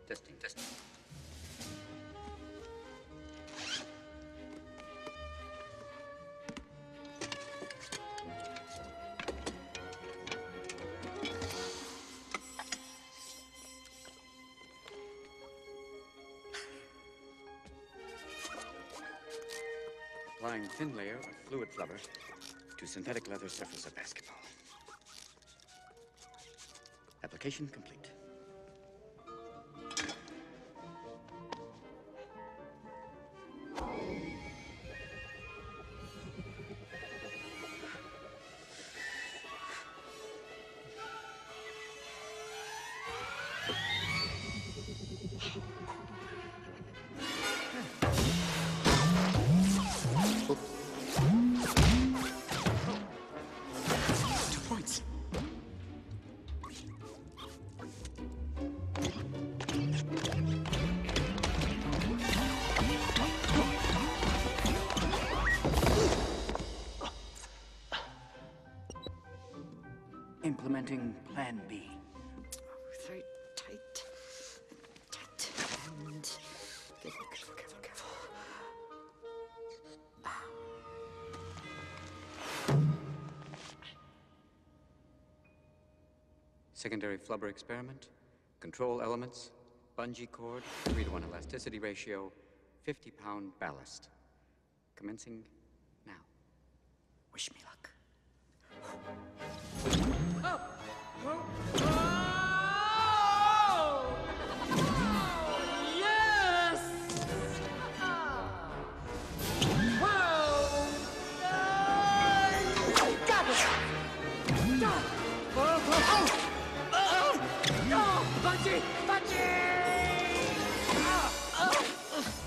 Testing, testing. Applying thin layer of fluid flubber to synthetic leather surface of basketball. Application complete. Implementing Plan B. Very tight. Tight. And careful, careful, careful. Secondary flubber experiment. Control elements. Bungee cord. 3-to-1 elasticity ratio. 50-pound ballast. Commencing now. Wish me luck. Yes! Wow! Got it! Bungee! Bungee!